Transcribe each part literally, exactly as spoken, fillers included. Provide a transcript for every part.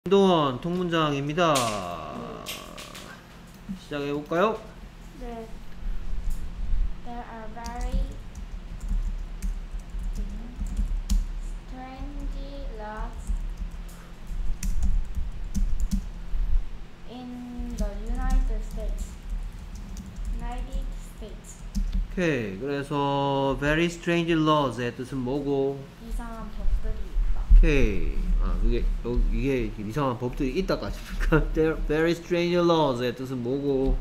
한동원 통문장입니다. 시작해볼까요? 네. There are very strange laws in the United States. United States. 오케이. 그래서 very strange laws의 뜻은 뭐고? 이상한 법들이 있다. 오케이. 아, 그게 여- 이게 이상한 법들이 있다까지니까 There very strange laws의 뜻은 뭐고?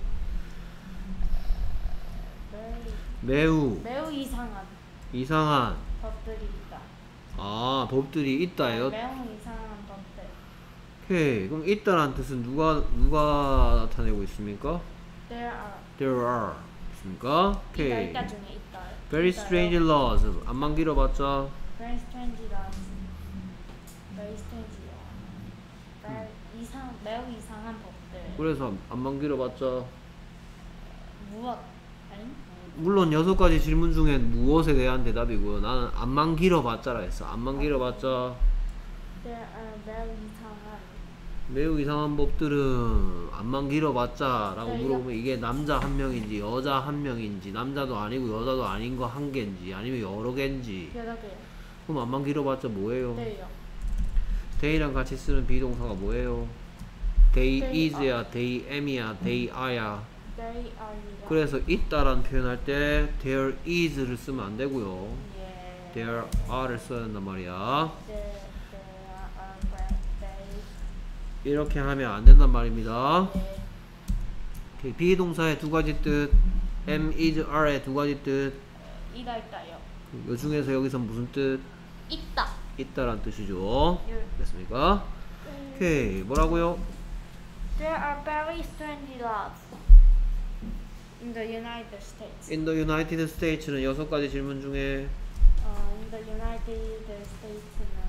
Very, 매우 매우 이상한 이상한 법들이 있다. 아 법들이 있다예요. 매우 이상한 법들. 오케이. 그럼 있다란 뜻은 누가 누가 나타내고 있습니까? There are. There are 있습니까? 있다, 오케이. 있다 중에 있다. Very 있다요. strange laws. 안만 길어봤자 Very strange laws. Very strange law. Very 이상 매우 이상한 법들. 그래서 안만 길어봤자 무엇? 아니? 물론 여섯 가지 질문 중에 무엇에 대한 대답이고요. 나는 안만 길어봤자라 했어. 안만 길어봤자 There are very 이상한. 매우 이상한 법들은 안만 길어봤자라고 네, 물어보면 이게 남자 한 명인지 여자 한 명인지 남자도 아니고 여자도 아닌 거 한 개인지 아니면 여러 개인지 여러 개요. 그럼 안만 길어봤자 뭐예요? 네요. they랑 같이 쓰는 비동사가 뭐예요? they They is야, they am이야, they are야. They are. 그래서 있다라는 표현할 때 there is를 쓰면 안 되고요. 예. there are를 써야 된단 말이야. There, there are very. They. 이렇게 하면 안 된단 말입니다. 예. 오케이, 비동사의 두 가지 뜻, am, is, are의 두 가지 뜻. 이다 있다요. 이 중에서 여기서 무슨 뜻? 있다. 있다란 뜻이죠. 예. 됐습니까? 오케이, 뭐라고요? There are very strange laws in the United States. In the United States는 여섯 가지 질문 중에 어, in the United States는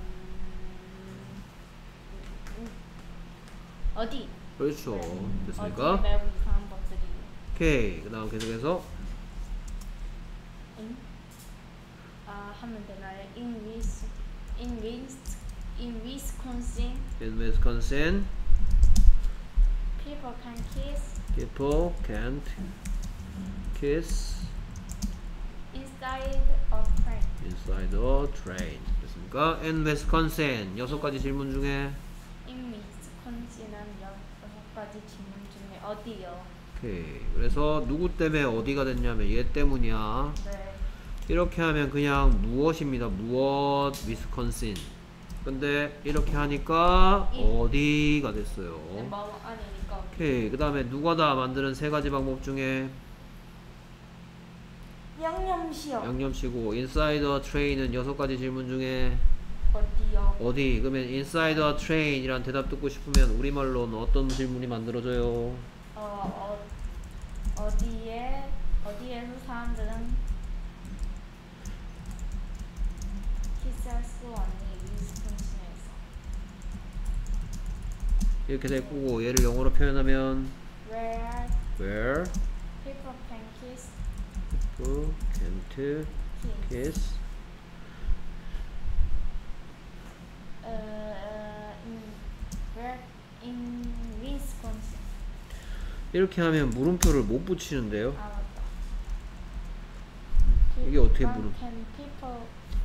음, 어디? 그렇죠. 어디 됐습니까? 매우 이상한 법들이. 오케이, 그 다음 계속해서 응? 아 하면 되나요? In Wis, in Wis, in Wisconsin, in Wisconsin people can kiss people can't kiss inside a train. inside a train. 됐습니까? in Wisconsin 여섯 가지 질문 중에 In Wisconsin은 여섯 가지 질문 중에 어디요? 오케이, 그래서 누구 때문에 어디가 됐냐면 얘 때문이야. 네. 이렇게 하면 그냥 무엇입니다. 무엇 위스콘신. 근데 이렇게 하니까 이. 어디가 됐어요. 네, 뭐 아니니까. 오케이, 그 다음에 누가 다 만드는 세 가지 방법 중에 양념시요. 양념치고 inside a train은 여섯 가지 질문 중에 어디요? 어디? 그러면 inside a train 이란 대답 듣고 싶으면 우리말로는 어떤 질문이 만들어져요? 어, 어 어디에 어디에서 사람들은 키스할 수 없니? 위스콘신에서. 이렇게 될 거고 얘를 영어로 표현하면 Where where people can kiss. people can't kiss. kiss 어, 어, in where in Wisconsin. 이렇게 하면 물음표를 못 붙이는데요. 아 맞다. 이게 어떻게 What 물음- can people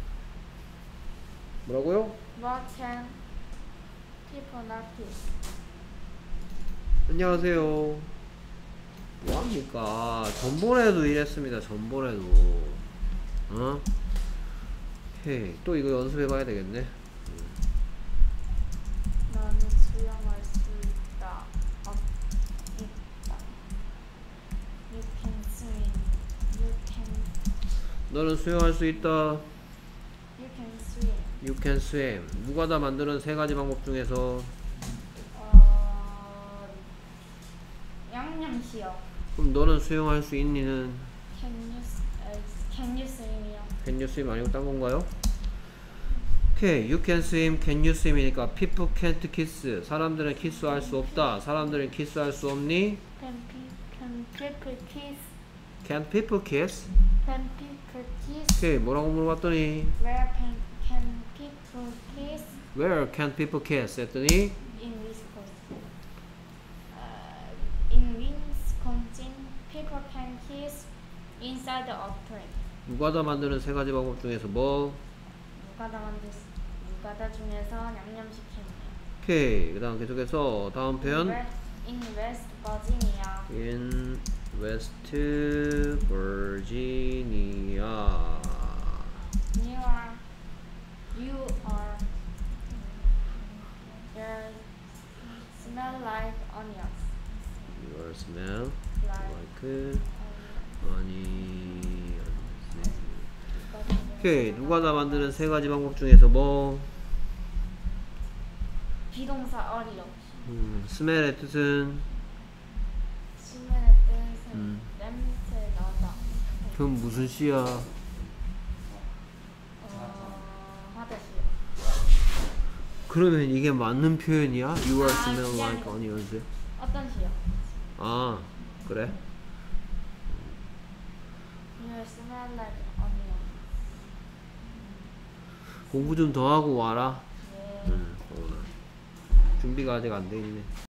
뭐라고요? What can people not kiss? 안녕하세요. 뭐합니까? 전번에도 이랬습니다. 전번에도. 어? 오케이. 또 이거 연습해봐야 되겠네. 나는 수영할 수 있다. 어, 있다. You can swim. You can. 너는 수영할 수 있다. You can swim. You can swim. 누가 다 만드는 세 가지 방법 중에서 어, 양념시요. 그럼 너는 수영할 수 있니는 Can you s- 어, Can you swim이요? can you swim 아니고 딴 건가요? 오케이. You can swim, can you swim이니까 people can't kiss. 사람들은 키스할 수 없다. 사람들은 키스할 수 없니? Can pe Can people kiss? Can't people kiss? Can people kiss? 오케이. 뭐라고 물어봤더니 Where can Can people kiss? Where can people kiss? 했더니 In 누가다 만드는 세 가지 방법 중에서 뭐? 누가다 만들 누가다 중에서 양념치킨이요. 오케이. 그 다음 계속해서 다음 표현. In West Virginia. In West Virginia. You are you are there smell like onions. You smell Like like honey. onions. 오케이. 누가다 만드는 세 가지 방법 중에서 뭐? 비동사 어리요. 음, smell의 뜻은 신문의 뜻은 음. 냄새 나다. 그럼 무슨 시야? 어, 하다시요. 그러면 이게 맞는 표현이야? You are 아, smell 그게 like 아니고. onions. 어떤 시요? 아, 그래? You smell like onions. 공부 좀 더 하고 와라. 네. 응, 오늘 준비가 아직 안 돼 있네.